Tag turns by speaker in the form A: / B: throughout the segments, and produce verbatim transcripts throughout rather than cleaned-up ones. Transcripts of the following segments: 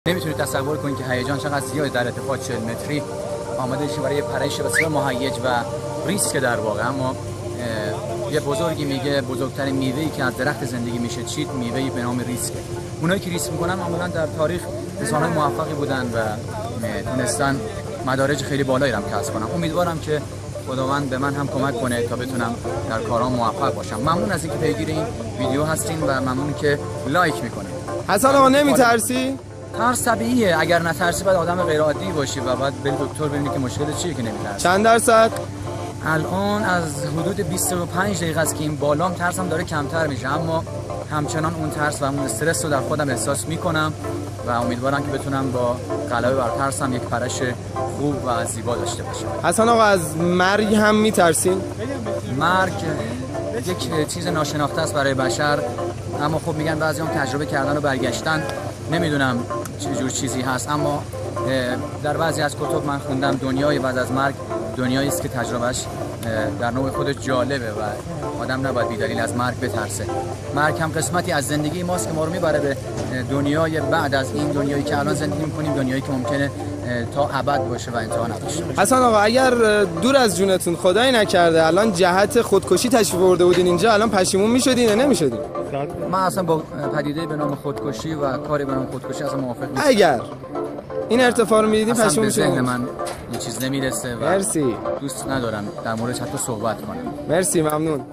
A: نمیتونید تصور کنید که هیجان چقدر زیاده در ارتفاع چهل متری آماده شید برای پرش بسیار مهیج و ریسک در واقع. اما یه بزرگی میگه بزرگترین میوه‌ای که از درخت زندگی میشه چید میوه‌ای به نام ریسک. اونایی که ریسک میکنن معمولا در تاریخ انسان‌های موفقی بودن و تونستن مدارج خیلی بالایی هم کسب کنن. امیدوارم که خداوند به من هم کمک کنه تا بتونم در کارام موفق باشم. ممنون از اینکه پیگیر این ویدیو هستین و ممنون که لایک میکنین.
B: حسن آقا نمیترسی؟
A: ترس طبیعیه، اگر نترسی باید آدم غیر عادی باشی و بعد بری دکتر ببینی که مشکل چیه که نمیترسی.
B: چند درصد؟
A: الان از حدود بیست و پنج دقیقه است که این بالام ترسم داره کمتر میشه، اما همچنان اون ترس و اون استرس رو در خودم احساس میکنم و امیدوارم که بتونم با غلبه بر ترسم یک پرش خوب و زیبا داشته باشم.
B: حسن آقا از مرگ هم میترسین؟
A: مرگ یک چیز ناشناخته است برای بشر، اما خب میگن بعضی هم تجربه کردن و برگشتن. نمیدونم چه جور چیزی هست، اما در بعضی از کتب من خوندم دنیای بعد از مرگ دنیایی است که تجربهش در نوع خودش جالبه و آدم نباید بی‌دلیل از مرگ بترسه. مرگ هم قسمتی از زندگی ماست که ما رو میبره به دنیای بعد از این دنیایی که الان زندگی می‌کنیم، دنیایی که ممکنه تا ابد باشه و انتها نباشه.
B: حسن آقا اگر دور از جونتون خدایی نکرده الان جهت خودکشی تشریف آورده بودین اینجا، الان پشیمون می‌شدین یا نمی‌شدین؟
A: من اصلا با پدیده به نام خودکشی و کاری به نام خودکشی اصلا موافق نیستم.
B: اگر این ارتفاع رو می‌دیدین پشیمون می‌شدین؟
A: اصلا به ذهن من یه چیز نمیرسه و
B: مرسی.
A: دوست ندارم در موردش حتی صحبت کنم.
B: مرسی، ممنون.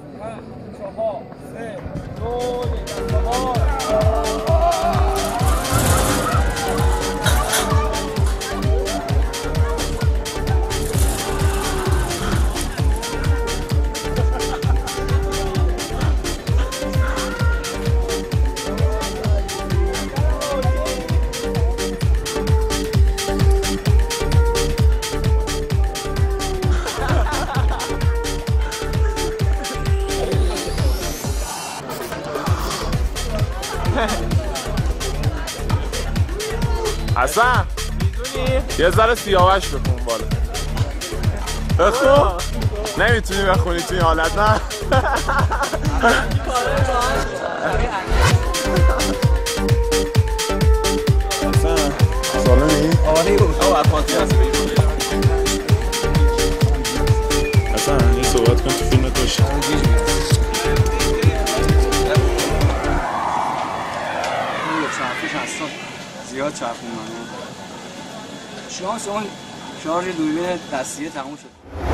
C: حسن میدونی یه ذره سیاوش بخون بالا. بخون. نمیتونی بخونی تو این حالت؟ نه حسن سالمی؟
D: آره او اپانتی هست.
C: حسن یه صحبت کن تو فیلمت باشه.
D: چرخش هستم زیاد چرخون منه. شانس اون شارژ دوربین دستیه تموم شد.